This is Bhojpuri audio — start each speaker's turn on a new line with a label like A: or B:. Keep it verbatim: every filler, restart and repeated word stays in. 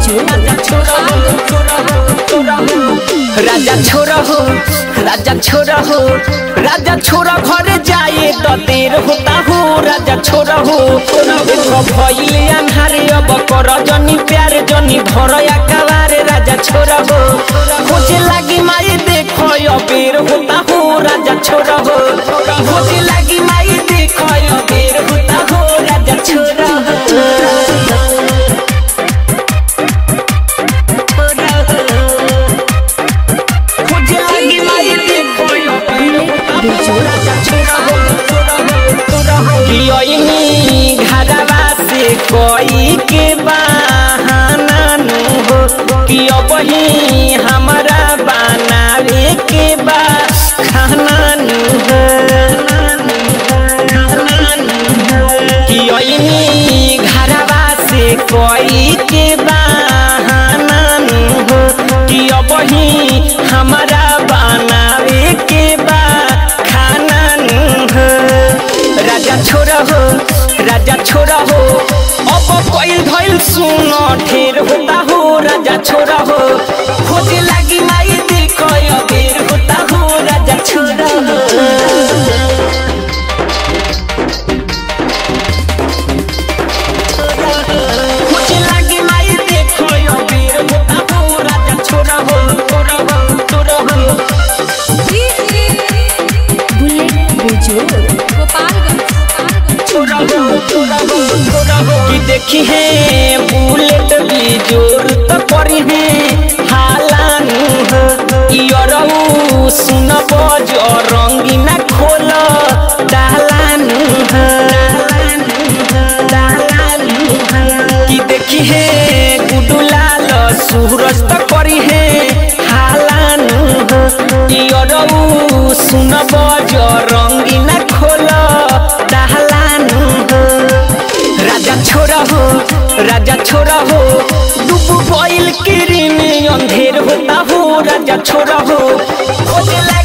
A: राजा छोरा हो राजा छोरा हो राजा छोरा घर जाए तो देर होता हो राजा छोरा हो भइले अन्हारे अब कर जनी प्यार जनी धरया कवारे राजा छोरा हो खोजे लागी माई देखो बेर होता हो राजा छोरा हो खोजे लागी माई देखो बेर होता हो राजा छोरा घरवा से कोई के बहाना नु हो कि अब ही हमारा बनावे के बा खाना नु हो कि घरवा से कोई के बहाना नु हो कि अब ही हमारा बनावे के बा खाना नु हो राजा छोरा हो राजा छोरा हो अब कोई धइल सुनो ढेर होता हो राजा छोरा हो खोजे लागी माई देखो बेर होता हो राजा छोरा हो खोजे लागी माई देखो बेर होता हो राजा छोरा हो छोरा हो छोरा हो
B: बुलेट बेजोड़ गोपालगंज
A: कि देखी है बुलेट भी जोर तो करी है हालानू हो सुन बजो रंगीना खोल डालानू कि देखी है गुडुलाल सूरज तो करी है हालानू हो सुन बजो रंगीना खोल राजा छोरा हो राजा छोरा हो डूबू बॉइल किरी में अंधेर होता हो राजा छोरा हो